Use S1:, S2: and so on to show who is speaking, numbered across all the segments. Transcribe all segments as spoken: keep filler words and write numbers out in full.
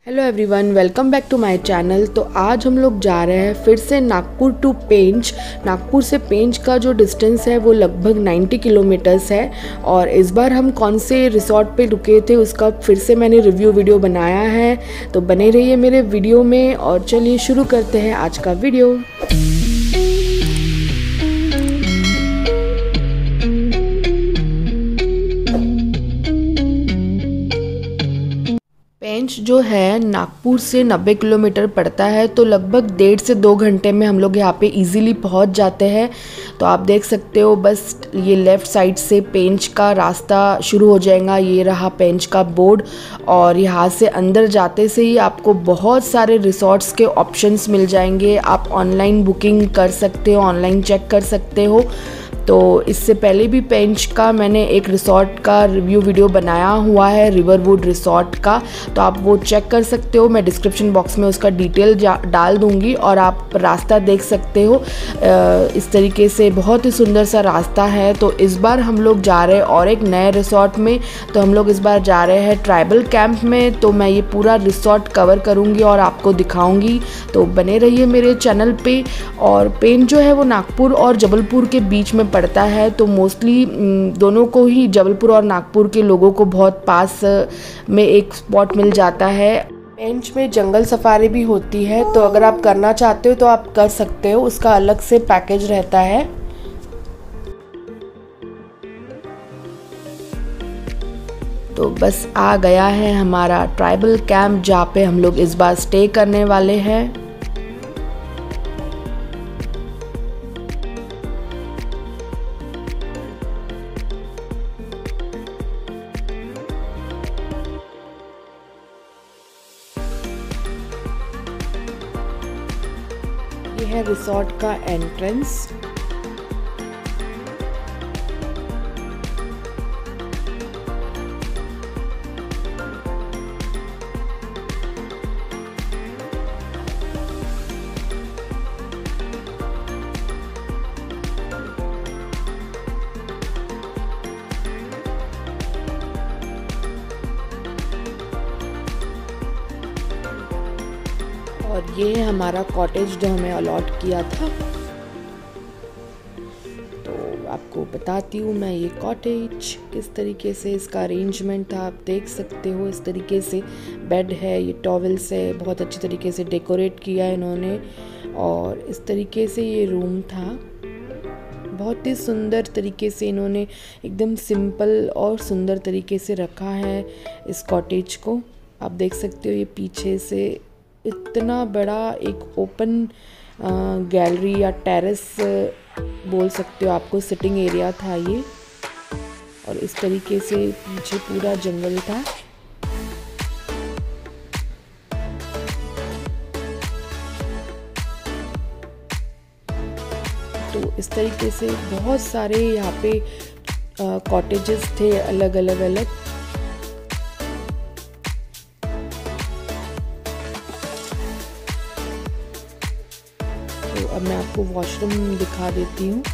S1: Hello everyone, welcome back to my channel. तो आज हम लोग जा रहे हैं फिर से नागपुर टू पेंच। नागपुर से पेंच का जो डिस्टेंस है वो लगभग नब्बे किलोमीटर्स है। और इस बार हम कौन से रिसोर्ट पे रुके थे उसका फिर से मैंने रिव्यू वीडियो बनाया है, तो बने रहिए मेरे वीडियो में। और चलिए शुरू करते हैं आज का वीडियो। पेंच जो है नागपुर से नब्बे किलोमीटर पड़ता है, तो लगभग डेढ़ से दो घंटे में हम लोग यहाँ पे इजीली पहुँच जाते हैं। तो आप देख सकते हो, बस ये लेफ़्ट साइड से पेंच का रास्ता शुरू हो जाएगा। ये रहा पेंच का बोर्ड, और यहाँ से अंदर जाते से ही आपको बहुत सारे रिसोर्ट्स के ऑप्शंस मिल जाएंगे। आप ऑनलाइन बुकिंग कर सकते हो, ऑनलाइन चेक कर सकते हो। तो इससे पहले भी पेंच का मैंने एक रिसोर्ट का रिव्यू वीडियो बनाया हुआ है, रिवरवुड रिसोर्ट का, तो आप वो चेक कर सकते हो। मैं डिस्क्रिप्शन बॉक्स में उसका डिटेल डाल दूंगी और आप रास्ता देख सकते हो। इस तरीके से बहुत ही सुंदर सा रास्ता है। तो इस बार हम लोग जा रहे हैं और एक नए रिसोर्ट में। तो हम लोग इस बार जा रहे हैं ट्राइबल कैंप में। तो मैं ये पूरा रिसोर्ट कवर करूँगी और आपको दिखाऊँगी, तो बने रहिए मेरे चैनल पे। और पेंच जो है वो नागपुर और जबलपुर के बीच में पड़ता है, तो मोस्टली दोनों को ही, जबलपुर और नागपुर के लोगों को बहुत पास में एक स्पॉट मिल जाता है। पेंच में जंगल सफारी भी होती है, तो अगर आप करना चाहते हो तो आप कर सकते हो, उसका अलग से पैकेज रहता है। तो बस आ गया है हमारा ट्राइबल कैंप, जहाँ पे हम लोग इस बार स्टे करने वाले हैं। ये है रिसोर्ट का एंट्रेंस। और ये है हमारा कॉटेज जो हमें अलॉट किया था। तो आपको बताती हूँ मैं ये कॉटेज किस तरीके से इसका अरेंजमेंट था। आप देख सकते हो इस तरीके से बेड है, ये टॉवेल्स है, बहुत अच्छी तरीके से डेकोरेट किया है इन्होंने। और इस तरीके से ये रूम था, बहुत ही सुंदर तरीके से इन्होंने एकदम सिंपल और सुंदर तरीके से रखा है इस कॉटेज को। आप देख सकते हो ये पीछे से इतना बड़ा एक ओपन गैलरी या टेरेस बोल सकते हो आपको, सिटिंग एरिया था ये। और इस तरीके से पीछे पूरा जंगल था। तो इस तरीके से बहुत सारे यहाँ पे कॉटेजेस थे अलग अलग अलग। तो अब मैं आपको वॉशरूम दिखा देती हूँ।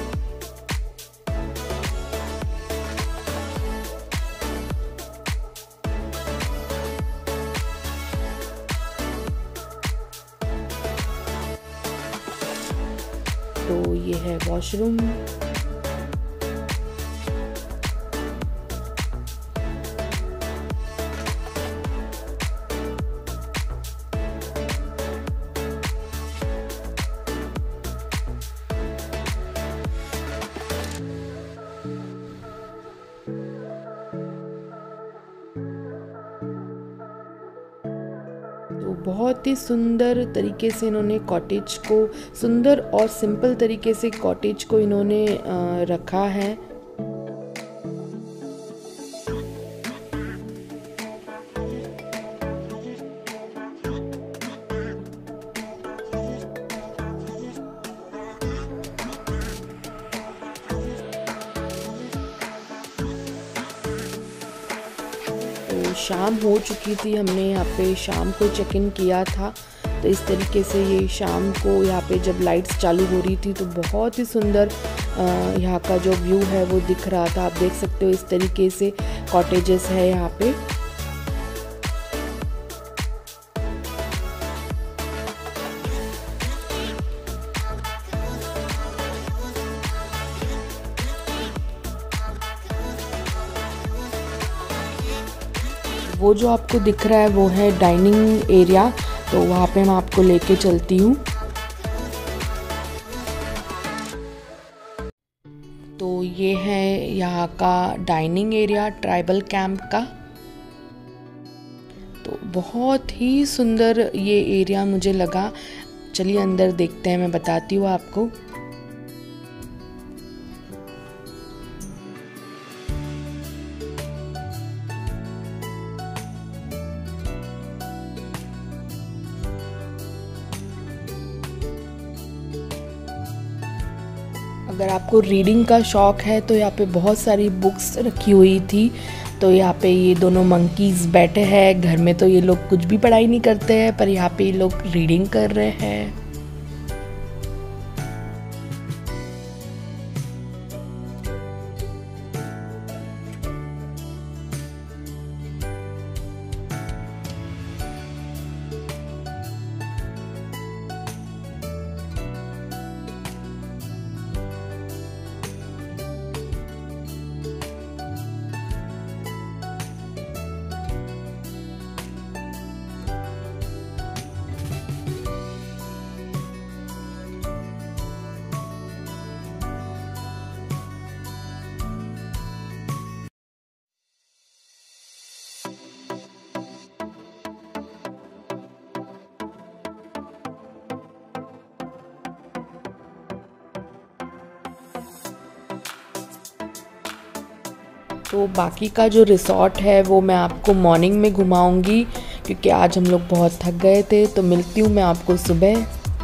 S1: तो ये है वॉशरूम। तो बहुत ही सुंदर तरीके से इन्होंने कॉटेज को, सुंदर और सिंपल तरीके से कॉटेज को इन्होंने रखा है। तो शाम हो चुकी थी, हमने यहाँ पे शाम को चेक इन किया था। तो इस तरीके से ये शाम को यहाँ पे जब लाइट्स चालू हो रही थी तो बहुत ही सुंदर यहाँ का जो व्यू है वो दिख रहा था। आप देख सकते हो इस तरीके से कॉटेजेस है यहाँ पे। वो जो आपको दिख रहा है वो है डाइनिंग एरिया, तो वहाँ पे मैं आपको लेके चलती हूँ। तो ये है यहाँ का डाइनिंग एरिया ट्राइबल कैंप का। तो बहुत ही सुंदर ये एरिया मुझे लगा। चलिए अंदर देखते हैं, मैं बताती हूँ आपको। अगर आपको रीडिंग का शौक़ है तो यहाँ पे बहुत सारी बुक्स रखी हुई थी। तो यहाँ पे ये दोनों मंकीज़ बैठे हैं। घर में तो ये लोग कुछ भी पढ़ाई नहीं करते हैं, पर यहाँ पे ये लोग रीडिंग कर रहे हैं। तो बाकी का जो रिसॉर्ट है वो मैं आपको मॉर्निंग में घुमाऊंगी, क्योंकि आज हम लोग बहुत थक गए थे। तो मिलती हूँ मैं आपको सुबह।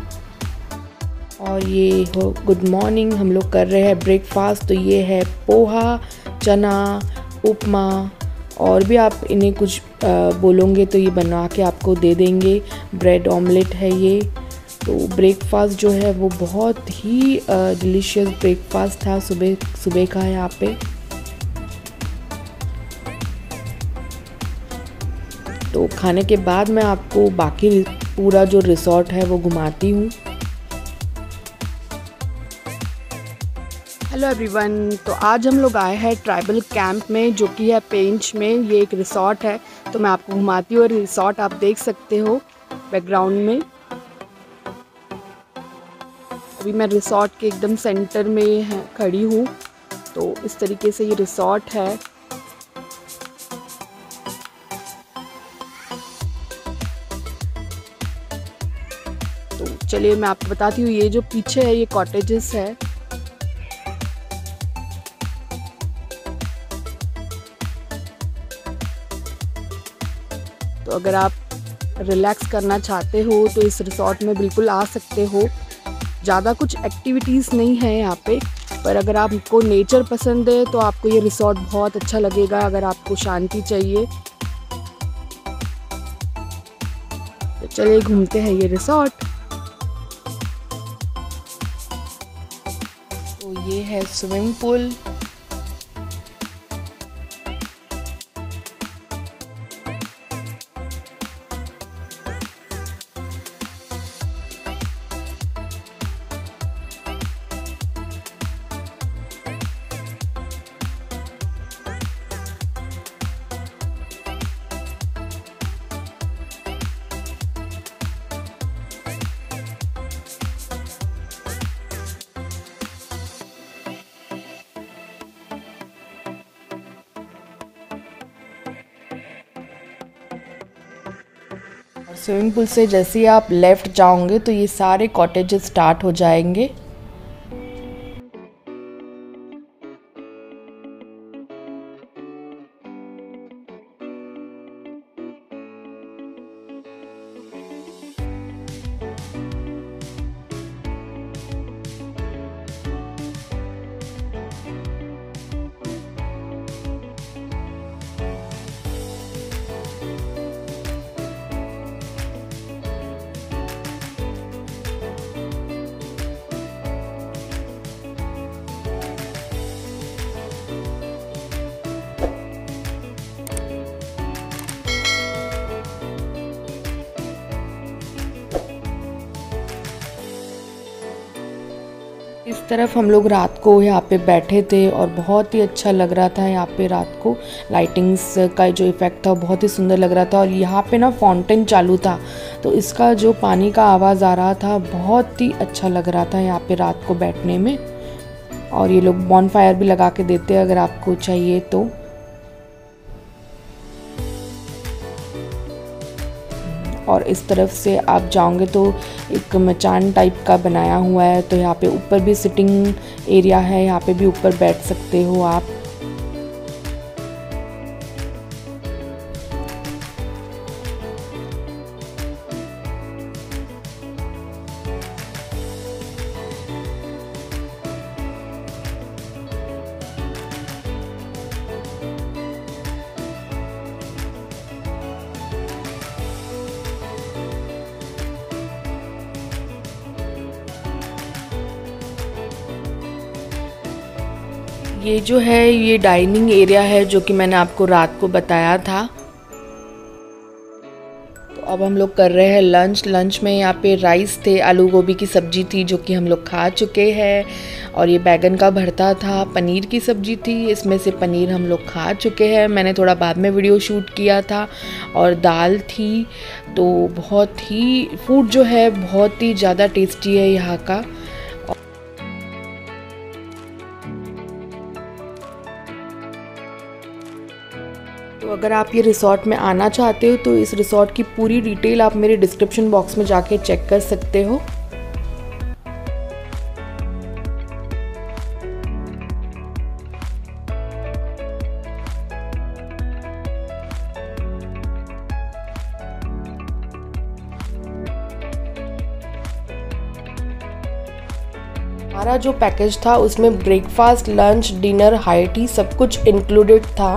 S1: और ये हो गुड मॉर्निंग, हम लोग कर रहे हैं ब्रेकफास्ट। तो ये है पोहा, चना, उपमा, और भी आप इन्हें कुछ बोलोगे तो ये बना के आपको दे देंगे। ब्रेड ऑमलेट है ये। तो ब्रेकफास्ट जो है वो बहुत ही डिलीशियस ब्रेकफास्ट था सुबह सुबह का यहाँ पे। तो खाने के बाद मैं आपको बाकी पूरा जो रिसॉर्ट है वो घुमाती हूँ। हेलो एवरीवन, तो आज हम लोग आए हैं ट्राइबल कैंप में, जो कि है पेंच में। ये एक रिसॉर्ट है, तो मैं आपको घुमाती हूँ। और रिसॉर्ट आप देख सकते हो बैकग्राउंड में। अभी मैं रिसॉर्ट के एकदम सेंटर में है खड़ी हूँ। तो इस तरीके से ये रिसॉर्ट है। तो चलिए मैं आपको बताती हूँ। ये जो पीछे है ये कॉटेजेस है। तो अगर आप रिलैक्स करना चाहते हो तो इस रिसॉर्ट में बिल्कुल आ सकते हो। ज़्यादा कुछ एक्टिविटीज़ नहीं है यहाँ पे, पर अगर आपको नेचर पसंद है तो आपको ये रिसॉर्ट बहुत अच्छा लगेगा। अगर आपको शांति चाहिए तो चलिए घूमते हैं ये रिसॉर्ट। तो ये है स्विमिंग पूल। स्विमिंग पूल से जैसे ही आप लेफ़्ट जाओगे तो ये सारे कॉटेजेस स्टार्ट हो जाएंगे। तरफ हम लोग रात को यहाँ पे बैठे थे और बहुत ही अच्छा लग रहा था यहाँ पे रात को। लाइटिंग्स का जो इफ़ेक्ट था बहुत ही सुंदर लग रहा था और यहाँ पे ना फाउंटेन चालू था, तो इसका जो पानी का आवाज़ आ रहा था बहुत ही अच्छा लग रहा था यहाँ पे रात को बैठने में। और ये लोग बॉनफायर भी लगा के देते हैं अगर आपको चाहिए तो। और इस तरफ से आप जाओगे तो एक मचान टाइप का बनाया हुआ है, तो यहाँ पे ऊपर भी सिटिंग एरिया है, यहाँ पे भी ऊपर बैठ सकते हो आप। ये जो है ये डाइनिंग एरिया है जो कि मैंने आपको रात को बताया था। तो अब हम लोग कर रहे हैं लंच। लंच में यहाँ पे राइस थे, आलू गोभी की सब्जी थी जो कि हम लोग खा चुके हैं, और ये बैगन का भरता था, पनीर की सब्जी थी, इसमें से पनीर हम लोग खा चुके हैं, मैंने थोड़ा बाद में वीडियो शूट किया था। और दाल थी। तो बहुत ही फूड जो है बहुत ही ज़्यादा टेस्टी है यहाँ का। तो अगर आप ये रिसॉर्ट में आना चाहते हो तो इस रिसॉर्ट की पूरी डिटेल आप मेरे डिस्क्रिप्शन बॉक्स में जाके चेक कर सकते हो। हमारा जो पैकेज था उसमें breakfast, lunch, dinner, high tea सब कुछ इंक्लूडेड था।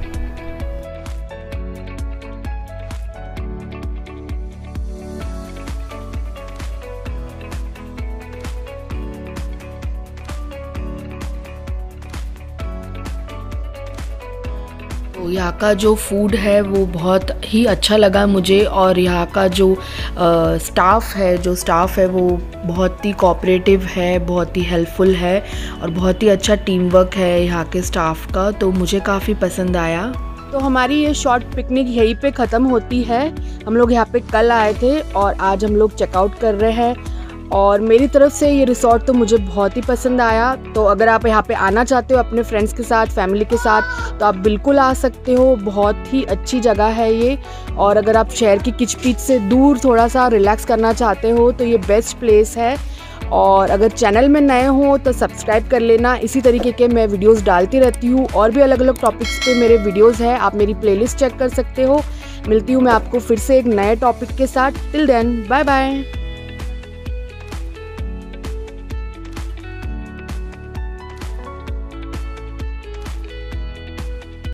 S1: तो यहाँ का जो फूड है वो बहुत ही अच्छा लगा मुझे, और यहाँ का जो स्टाफ है जो स्टाफ है वो बहुत ही कोऑपरेटिव है, बहुत ही हेल्पफुल है, और बहुत ही अच्छा टीम वर्क है यहाँ के स्टाफ का, तो मुझे काफ़ी पसंद आया। तो हमारी ये शॉर्ट पिकनिक यहीं पे ख़त्म होती है। हम लोग यहाँ पे कल आए थे और आज हम लोग चेकआउट कर रहे हैं, और मेरी तरफ से ये रिसॉर्ट तो मुझे बहुत ही पसंद आया। तो अगर आप यहाँ पे आना चाहते हो अपने फ्रेंड्स के साथ, फैमिली के साथ, तो आप बिल्कुल आ सकते हो। बहुत ही अच्छी जगह है ये, और अगर आप शहर की किचपिच से दूर थोड़ा सा रिलैक्स करना चाहते हो तो ये बेस्ट प्लेस है। और अगर चैनल में नए हो तो सब्सक्राइब कर लेना, इसी तरीके के मैं वीडियोस डालती रहती हूँ, और भी अलग अलग टॉपिक्स पे मेरे वीडियोस हैं, आप मेरी प्लेलिस्ट चेक कर सकते हो। मिलती हूँ मैं आपको फिर से एक नए टॉपिक के साथ। Till then bye bye.